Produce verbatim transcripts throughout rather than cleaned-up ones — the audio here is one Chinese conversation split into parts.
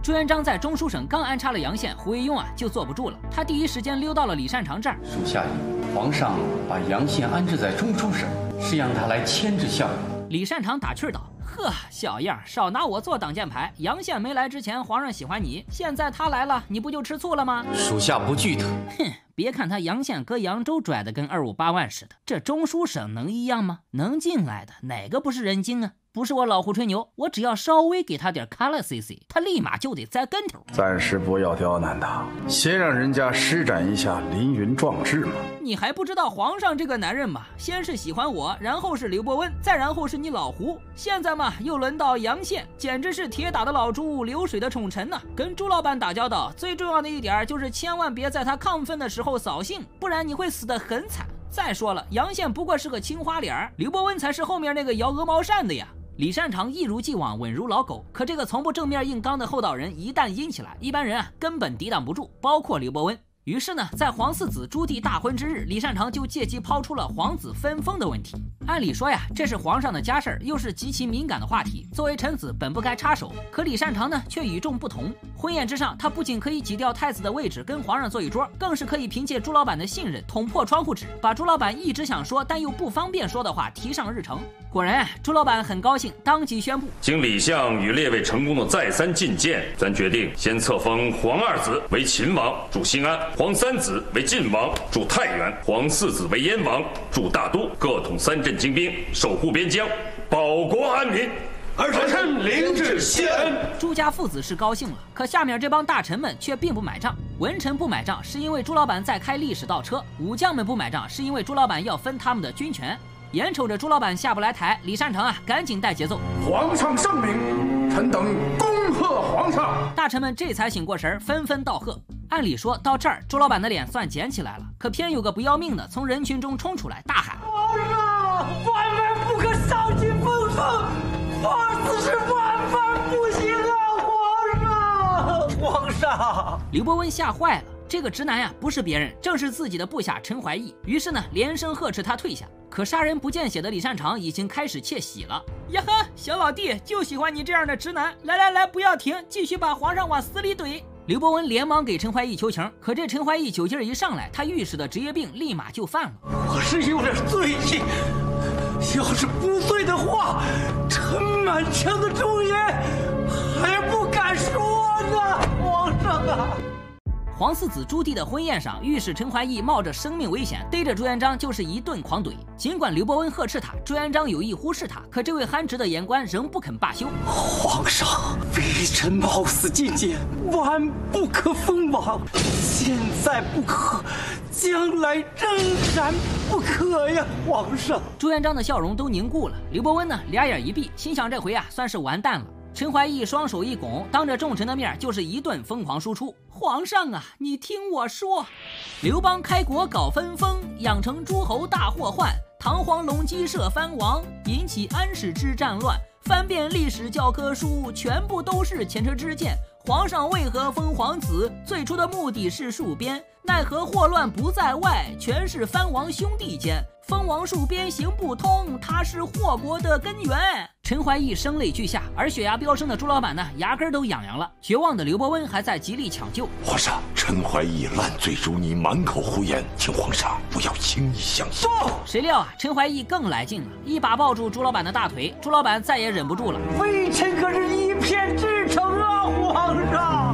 朱元璋在中书省刚安插了杨宪，胡惟庸啊就坐不住了，他第一时间溜到了李善长这儿。 属下以皇上把杨宪安置在中书省，是让他来牵制效尤。 李善长打趣道：“呵，小样，少拿我做挡箭牌。杨宪没来之前，皇上喜欢你，现在他来了，你不就吃醋了吗？” 属下不惧他。 哼，别看他杨宪搁扬州拽的跟二五八万似的，这中书省能一样吗？能进来的哪个不是人精啊？不是我老胡吹牛，我只要稍微给他点卡拉 C C， 他立马就得栽跟头。 暂时不要刁难他，先让人家施展一下凌云壮志嘛。 你还不知道皇上这个男人嘛？先是喜欢我，然后是刘伯温，再然后是你老胡，现在嘛又轮到杨宪，简直是铁打的老猪，流水的宠臣呐、啊！跟朱老板打交道，最重要的一点就是千万别在他亢奋的时候扫兴，不然你会死得很惨。再说了，杨宪不过是个青花脸，刘伯温才是后面那个摇鹅毛扇的呀。李善长一如既往稳如老狗，可这个从不正面硬刚的厚道人一旦阴起来，一般人啊根本抵挡不住，包括刘伯温。于是呢，在皇四子朱棣大婚之日，李善长就借机抛出了皇子分封的问题。按理说呀，这是皇上的家事儿，又是极其敏感的话题，作为臣子本不该插手。可李善长呢，却与众不同。婚宴之上，他不仅可以挤掉太子的位置跟皇上坐一桌，更是可以凭借朱老板的信任，捅破窗户纸，把朱老板一直想说但又不方便说的话提上日程。果然，朱老板很高兴，当即宣布： 经李相与列位成功的再三进谏，咱决定先册封皇二子为秦王，驻新安；皇三子为晋王，驻太原；皇四子为燕王，驻大都，各统三镇精兵，守护边疆，保国安民。 儿臣领旨谢恩。 朱家父子是高兴了，可下面这帮大臣们却并不买账。文臣不买账，是因为朱老板在开历史倒车；武将们不买账，是因为朱老板要分他们的军权。眼瞅着朱老板下不来台，李善长啊，赶紧带节奏。 皇上圣明，臣等恭贺皇上。 大臣们这才醒过神，纷纷道贺。按理说到这儿，朱老板的脸算捡起来了，可偏有个不要命的从人群中冲出来，大喊： 皇上，万万不可丧尽风声，皇子是万万不行啊！皇上，皇上！ 刘伯温吓坏了。这个直男呀，不是别人，正是自己的部下陈怀义。于是呢，连声呵斥他退下。可杀人不见血的李善长已经开始窃喜了。呀呵，小老弟就喜欢你这样的直男！来来来，不要停，继续把皇上往死里怼！刘伯温连忙给陈怀义求情，可这陈怀义酒劲儿一上来，他预示的职业病立马就犯了。 我是有点醉意，要是不醉的话，陈满腔的忠言还不敢说呢，皇上啊！ 皇四子朱棣的婚宴上，御史陈怀义冒着生命危险逮着朱元璋就是一顿狂怼。尽管刘伯温呵斥他，朱元璋有意忽视他，可这位憨直的言官仍不肯罢休。 皇上，微臣冒死进谏，万不可封王，现在不可，将来仍然不可呀，皇上。 朱元璋的笑容都凝固了。刘伯温呢，俩眼一闭，心想这回啊，算是完蛋了。陈怀义双手一拱，当着众臣的面就是一顿疯狂输出。皇上啊，你听我说，刘邦开国搞分封，养成诸侯大祸患，唐黄龙鸡设藩王，引起安史之战乱，翻遍历史教科书，全部都是前车之鉴。皇上为何封皇子？最初的目的是戍边，奈何祸乱不在外，全是藩王兄弟间。封王戍边行不通，他是祸国的根源。陈怀义声泪俱下，而血压飙升的朱老板呢，牙根都痒痒了。绝望的刘伯温还在极力抢救。 皇上，陈怀义烂醉如泥，满口胡言，请皇上不要轻易相信。 谁料啊，陈怀义更来劲了，一把抱住朱老板的大腿，朱老板再也忍不住了。 微臣可是一片至诚啊，皇上！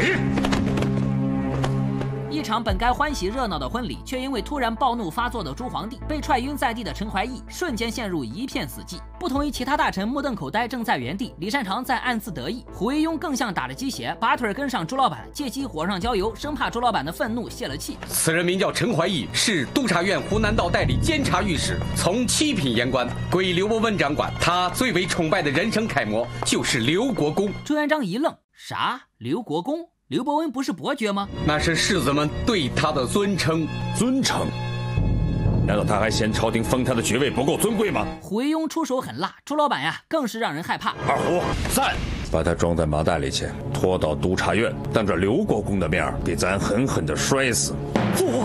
一场本该欢喜热闹的婚礼，却因为突然暴怒发作的朱皇帝，被踹晕在地的陈怀义瞬间陷入一片死寂。不同于其他大臣目瞪口呆正在原地，李善长在暗自得意，胡惟庸更像打了鸡血，拔腿跟上朱老板，借机火上浇油，生怕朱老板的愤怒泄了气。 此人名叫陈怀义，是督察院湖南道代理监察御史，从七品言官，归刘伯温掌管。他最为崇拜的人生楷模就是刘国公。 朱元璋一愣，啥？刘国公？刘伯温不是伯爵吗？ 那是士子们对他的尊称。 尊称？难道他还嫌朝廷封他的爵位不够尊贵吗？ 胡惟庸出手很辣，朱老板呀更是让人害怕。 二虎，散！把他装在麻袋里去，拖到督察院，当着刘国公的面给咱狠狠地摔死。 父王，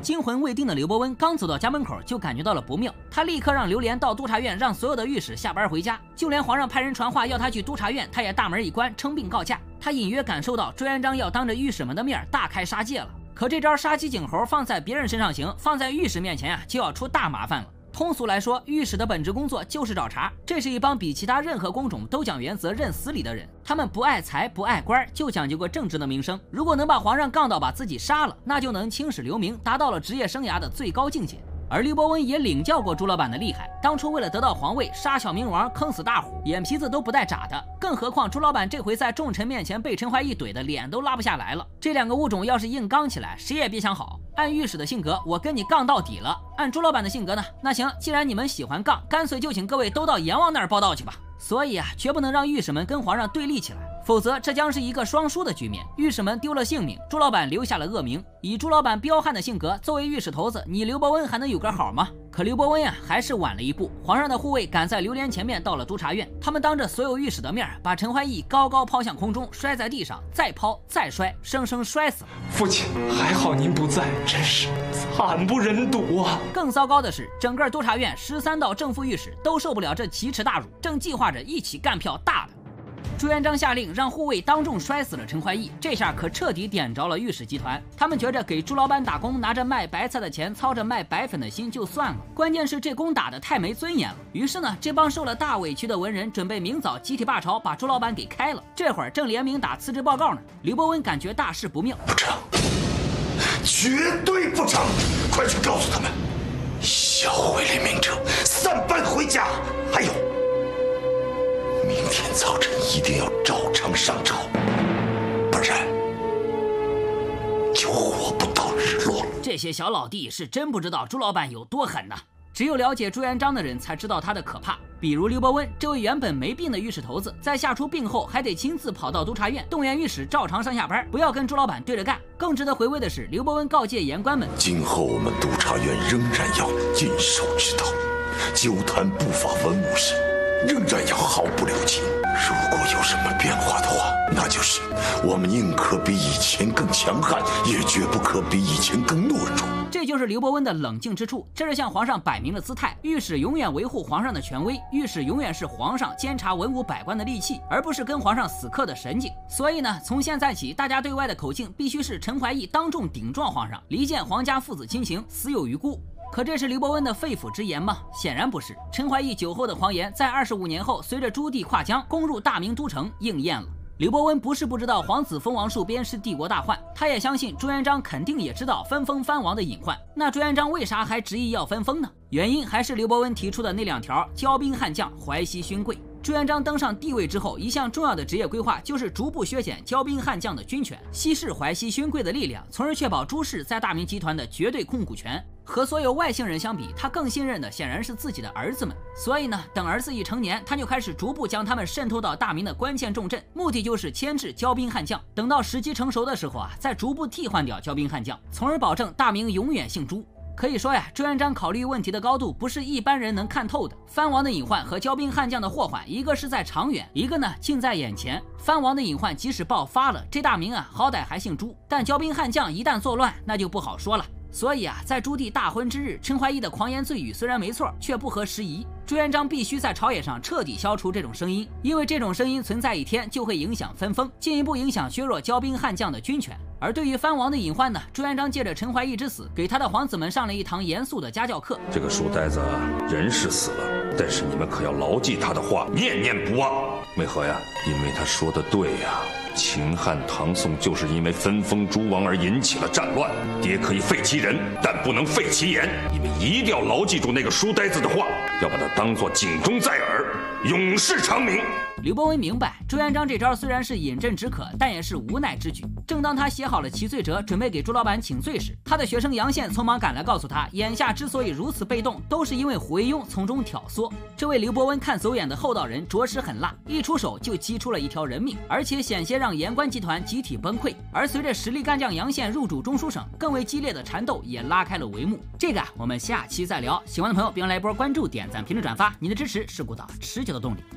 惊魂未定的刘伯温刚走到家门口，就感觉到了不妙。他立刻让刘莲到督察院，让所有的御史下班回家。就连皇上派人传话要他去督察院，他也大门一关，称病告假。他隐约感受到朱元璋要当着御史们的面大开杀戒了。可这招杀鸡儆猴放在别人身上行，放在御史面前啊，就要出大麻烦了。通俗来说，御史的本职工作就是找茬。这是一帮比其他任何工种都讲原则、认死理的人。他们不爱财、不爱官，就讲究个正直的名声。如果能把皇上杠到把自己杀了，那就能青史留名，达到了职业生涯的最高境界。而刘伯温也领教过朱老板的厉害，当初为了得到皇位，杀小明王，坑死大虎，眼皮子都不带眨的。更何况朱老板这回在众臣面前被陈怀义怼的脸都拉不下来了。这两个物种要是硬刚起来，谁也别想好。按御史的性格，我跟你杠到底了。按朱老板的性格呢？那行，既然你们喜欢杠，干脆就请各位都到阎王那儿报道去吧。所以啊，绝不能让御史们跟皇上对立起来，否则这将是一个双输的局面。御史们丢了性命，朱老板留下了恶名。以朱老板彪悍的性格，作为御史头子，你刘伯温还能有个好吗？可刘伯温啊，还是晚了一步。皇上的护卫赶在刘莲前面到了督察院，他们当着所有御史的面，把陈怀义高高抛向空中，摔在地上，再抛再摔，生生摔死了。 父亲，还好您不在，真是惨不忍睹啊！ 更糟糕的是，整个督察院十三道正副御史都受不了这奇耻大辱，正计划着一起干票大的。朱元璋下令让护卫当众摔死了陈怀义，这下可彻底点着了御史集团。他们觉着给朱老板打工，拿着卖白菜的钱，操着卖白粉的心就算了，关键是这工打得太没尊严了。于是呢，这帮受了大委屈的文人准备明早集体罢朝，把朱老板给开了。这会儿正联名打辞职报告呢。刘伯温感觉大事不妙， 不成，绝对不成！快去告诉他们，销毁联名者散班回家。还有，明天早晨一定要照常上朝，不然就活不到日落了。 这些小老弟是真不知道朱老板有多狠呐！只有了解朱元璋的人才知道他的可怕。比如刘伯温这位原本没病的御史头子，在吓出病后还得亲自跑到督察院，动员御史照常上下班，不要跟朱老板对着干。更值得回味的是，刘伯温告诫言官们， 今后我们督察院仍然要谨守之道，纠谈不法文武时仍然要毫不留情。如果有什么变化的话，那就是我们宁可比以前更强悍，也绝不可比以前更懦弱。 这就是刘伯温的冷静之处，这是向皇上摆明了姿态。御史永远维护皇上的权威，御史永远是皇上监察文武百官的利器，而不是跟皇上死磕的神警。所以呢，从现在起，大家对外的口径必须是陈怀义当众顶撞皇上，离间皇家父子亲情，死有余辜。可这是刘伯温的肺腑之言吗？显然不是。陈怀义酒后的狂言，在二十五年后，随着朱棣跨江攻入大明都城，应验了。刘伯温不是不知道皇子封王戍边是帝国大患，他也相信朱元璋肯定也知道分封藩王的隐患。那朱元璋为啥还执意要分封呢？原因还是刘伯温提出的那两条：骄兵悍将，淮西勋贵。朱元璋登上帝位之后，一项重要的职业规划就是逐步削减骄兵悍将的军权，稀释淮西勋贵的力量，从而确保朱氏在大明集团的绝对控股权。和所有外姓人相比，他更信任的显然是自己的儿子们。所以呢，等儿子一成年，他就开始逐步将他们渗透到大明的关键重镇，目的就是牵制骄兵悍将。等到时机成熟的时候啊，再逐步替换掉骄兵悍将，从而保证大明永远姓朱。可以说呀，朱元璋考虑问题的高度不是一般人能看透的。藩王的隐患和骄兵悍将的祸患，一个是在长远，一个呢近在眼前。藩王的隐患即使爆发了，这大明啊好歹还姓朱，但骄兵悍将一旦作乱，那就不好说了。所以啊，在朱棣大婚之日，陈怀义的狂言醉语虽然没错，却不合时宜。朱元璋必须在朝野上彻底消除这种声音，因为这种声音存在一天，就会影响分封，进一步影响削弱骄兵悍将的军权。而对于藩王的隐患呢，朱元璋借着陈怀义之死，给他的皇子们上了一堂严肃的家教课。 这个书呆子人是死了，但是你们可要牢记他的话，念念不忘。为何呀？因为他说的对呀。秦汉唐宋就是因为分封诸王而引起了战乱，爹可以废其人，但不能废其言。你们一定要牢记住那个书呆子的话，要把它当作警钟在耳，永世长鸣。 刘伯温明白，朱元璋这招虽然是饮鸩止渴，但也是无奈之举。正当他写好了其罪折，准备给朱老板请罪时，他的学生杨宪匆忙赶来告诉他，眼下之所以如此被动，都是因为胡惟庸从中挑唆。这位刘伯温看走眼的厚道人着实很辣，一出手就击出了一条人命，而且险些让言官集团集体崩溃。而随着实力干将杨宪入主中书省，更为激烈的缠斗也拉开了帷幕。这个啊，我们下期再聊。喜欢的朋友别忘来一波关注、点赞、评论、转发，你的支持是古岛持久的动力。